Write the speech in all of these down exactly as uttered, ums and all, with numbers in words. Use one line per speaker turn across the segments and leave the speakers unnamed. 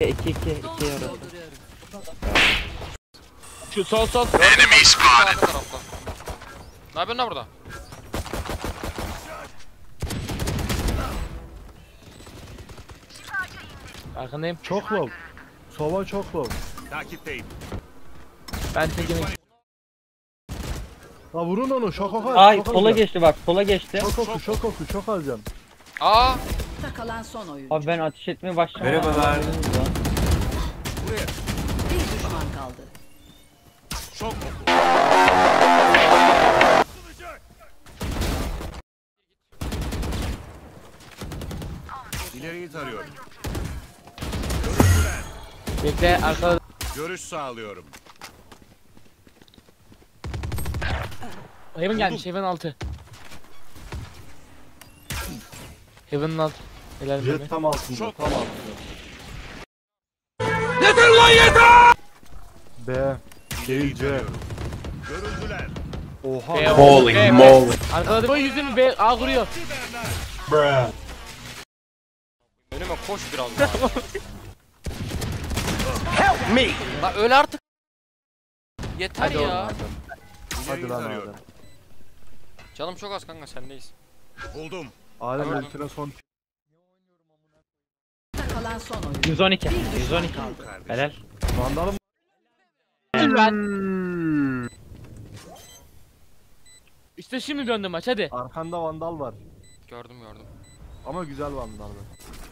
iki iki iki yarası.
Şu sol sol.
Enemy spotted. Ne yapıyorsun lan burada?
Arkandayım.
Çok low. Sova çok low.
Takipteyim.
Ben tekini.
La vurun onu şok oku.
Ay sola geçti bak, sola geçti.
Şok oku şok oku çok alacağım.
Aa!
Kalan son oyuncu.
Abi ben ateş etmeye başladım.
Merhabalar.
Bir düşman kaldı.
Çok oku. İleriyi tarıyorum.
Bekle arkada.
Görüş sağlıyorum.
Heaven gelmiş, Heaven altı. Heaven'ın altı. Helal
Jet
be.
tam altında
Çok
tam altında.
Yeter lan yeter!
B. Değil C.
Görüldüler.
Oha.
B,
Holy
B,
moly.
Arkada da yüzünü B A kuruyor.
Bruh.
Önüme koş biraz daha. Help me! La öl artık. Yeter
Hadi oğlum,
ya.
hadi.
Hadi
İleriyi
lan
tarıyorum.
abi.
Canım çok az kanka, sendeyiz.
Buldum.
Adem
Gördüm.
ultine son.
Kalan son oyuncu.
yüz on iki. yüz on iki. Helal.
Vandalım.
Ben. İşte şimdi döndü maç, hadi.
Arkanda vandal var.
Gördüm gördüm.
Ama güzel vandal var.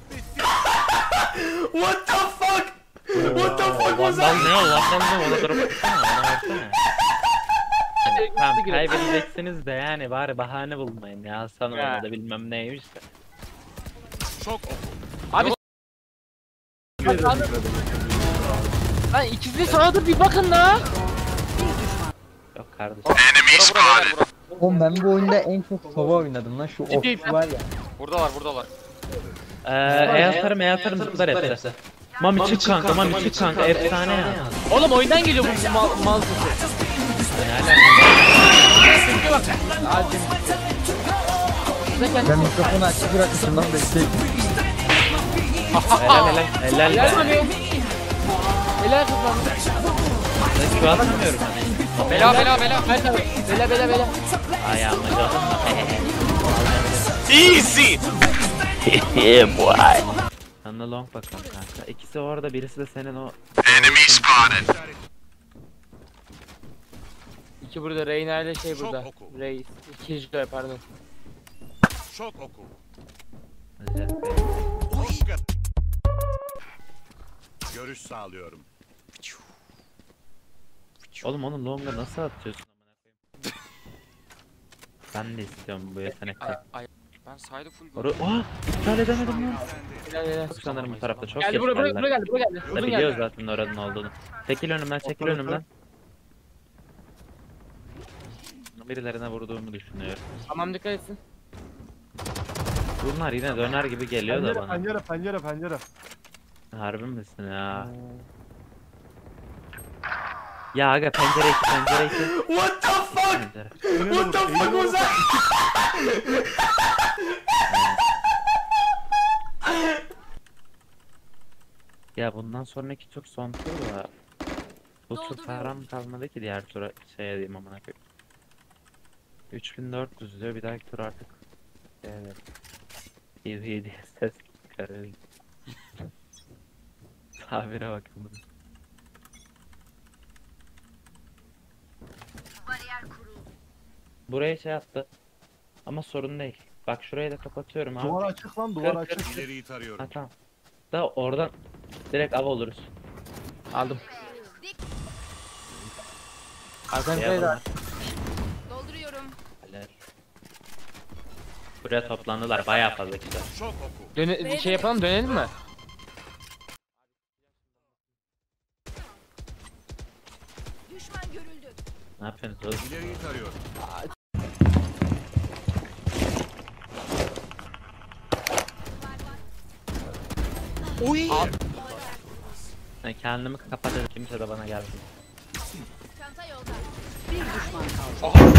What the fuck was that? Ne o? Vandal ne? Ona durup baksana. Ona baksana. Hani, tamam kaybedeceksiniz de yani bari bahane bulmayın ya. Sana
Ya.
ona da bilmem neymiş de.
Çok oku.
Abi. Lan ikisi de sağdır, bir bakın la.
Yok kardeşim.
Bura bura beyler bura.
Oğlum ben bu oyunda en çok sova oynadım lan şu
Ciddiyim.
ok var ya.
Buradalar buradalar.
Eee e atarım e atarım zıplar hepsi. Mami çık kanka, Mami çık kanka, efsane ya.
Oğlum oyundan geliyor bu mal, mal sesi.
Yani
Çünkü bak. Hadi.
Ben mikrofonu açık bırakmışım lan bekleyin.
helal helal helal.
Helal
helal.
mi? Helal kızım.
Ben şu an anlamıyorum hani.
Bela bela bela.
Bela bela bela.
Ayağıma canım.
Easy.
Sen de long bakalım kanka. İkisi orada, birisi de senin o.
Enemy spotted.
İki burada, Reyna ile şey
Çok
burada.
oku.
Reis. İki Joy pardon.
Çok oku.
Güzel.
Bu kadar. Görüş sağlıyorum.
Oğlum onu longa nasıl atıyorsun amına koyayım? Ben de istiyorum bu
Ay,
yetenekten.
ay. Ben saydı full
Oru Oha! İptal edemedim lan.
Helal helal.
Sanırım bu tarafta çok
Geldi
geç
buraya buraya
geldiler.
buraya geldi buraya geldi.
Da
Uzun
biliyoruz
geldi.
zaten oranın olduğunu. Çekil önümden, çekil önümden. Birilerine vurduğumu düşünüyorum.
Tamam, dikkat etsin.
Bunlar yine döner gibi geliyor da
Pencere
bana.
pencere pencere pencere.
Harbi misin ya? Ya aga pencere iki, pencere iki. What the fuck?
What the fuck was that?
Ya bundan sonraki tur son tur da. Bu tur param kalmadı ki diğer tura şeye diyeyim amına koyayım. üç bin dört yüz diyor, bir dahaki tur artık. Evet. İyi iyi diye ses çıkarıyor. Tabire bakın bunu. Buraya şey attı. Ama sorun değil. Bak şurayı da kapatıyorum abi.
Duvar açık lan duvar
Kır, kır.
açık.
İleriyi tarıyorum.
Ha tamam. Da oradan direkt av oluruz.
Aldım.
Şey
Arkanızda
yapalım.
Dolduruyorum.
Helal. Buraya toplandılar bayağı fazla kişi.
Çok oku.
Döne şey yapalım, dönelim mi?
Düşman görüldü.
Ne yapıyorsunuz oğlum?
İleriyi tarıyorum.
Uy.
Ben kendimi kapatırım, kimse de bana gelsin.
Çanta yolda. Bir düşman kaldı.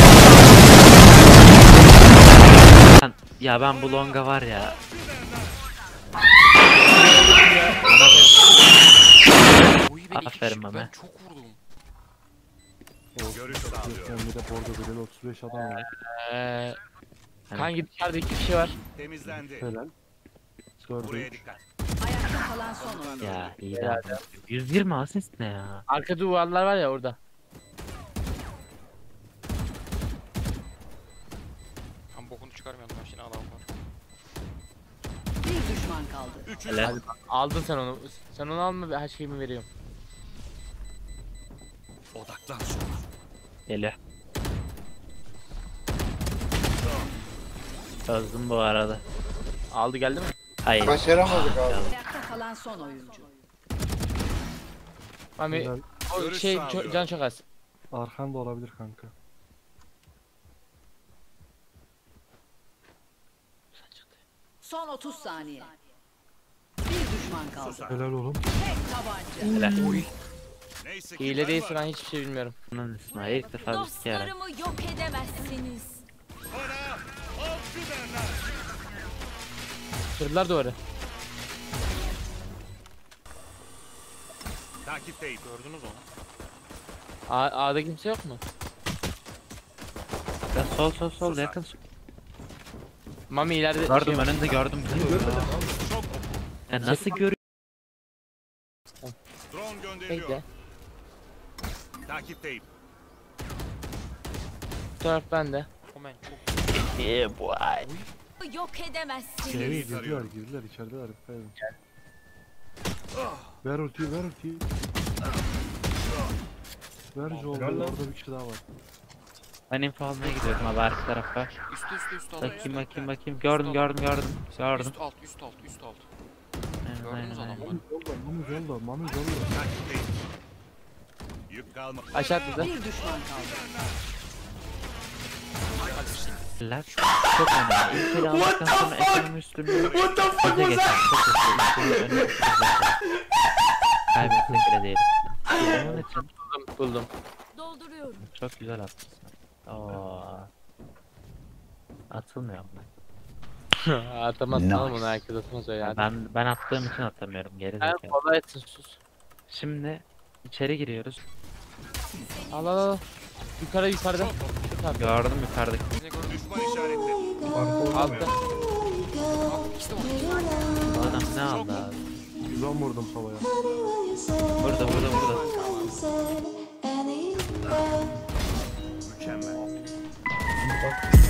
Ben- Ya ben bu longa var ya. Aferin
Ben
Mame.
çok vurdum.
Görüş sağlıyorum.
Bir de bordo bedeli otuz beş adam var.
Eee
Hani-
kanki dışarıda iki kişi var.
Temizlendi.
Helal.
Buraya
Gördüm.
dikkat.
Ayakta kalan son oyuncu.
Ya iyi de. yüz yirmi asist ne ya?
Arka duvarlar var ya orada.
Ben bokunu çıkarmıyorum ben şimdi adam var.
Bir düşman kaldı.
Üçü
Hele.
Aldın sen onu. Sen onu alma, her şeyimi veriyorum.
odaklan sonra.
Geliyor. Çözdüm bu arada.
Aldı geldi mi?
Hayır.
Başaramadık abi.
Ayakta kalan son oyuncu.
Mami
Helal.
o
Görüş
şey
sağlıyorum.
ço- can çok az.
Arkan da olabilir kanka.
Son otuz saniye. Bir düşman kaldı.
Susar.
Helal oğlum.
Tek tabanca.
Hele.
Neyse ki
Hile
ben
değilse
varım.
ben hiçbir şey bilmiyorum.
Bunun İsmail ilk defa bir kere.
Dostlarımı yok edemezsiniz.
Bana avcı derler.
Kırdılar duvarı.
Takipteyim. Gördünüz onu.
A A'da kimse yok mu?
Ya sol sol sol
Susar.
yakın.
Mami ileride
Gördüm
şey var.
önünde gördüm.
Çok oku.
Ya nasıl görüyor?
Drone gönderiyor.
Bekle.
Takipteyim.
Bu taraf bende.
Omen çok.
Yeah boy.
Yok edemezsiniz.
Şey, girdiler
sarıyorum.
girdiler içerideler. Dikkat edin. Ver ultiyi ver ultiyi. Ver Joel. Orada bir kişi daha var.
Ben info almaya gidiyorum abi arka tarafa.
Üstü üstü üstü alt.
Bakayım bakayım bakayım. Gördüm gördüm gördüm. Gördüm.
Üst alt üst alt üst alt.
Aynen,
Gördünüz
aynen,
adamı.
aynen.
Yolda Mami yolda Mami yolda.
Takipteyim. Yük kalma.
Aşağı atladı.
Bir düşman kaldı.
Ler çok önemli. İlkeli aldıktan sonra ekonomi üstünlüğü bize geçer. Çok hızlı. İlkeli önüne bize kaybetmek bile değil. Onun için
Buldum. Buldum.
Dolduruyorum.
çok güzel atmışsın. Oo. Atılmıyor mu?
Atamazsın oğlum onu, herkes atamaz öyle. Hadi.
Ben ben attığım için atamıyorum. Geri
Sen
zekalı.
kolay etsin, sus.
Şimdi içeri giriyoruz.
Al al al. Yukarı yukarıda. Yukarıda.
Gördüm yukarıdaki.
Ne gördün?
Düşman işareti.
Altta.
İkisi de var.
Bu adam ne aldı abi?
yüz on vurdum sobaya.
Burada burada burada.
Mükemmel.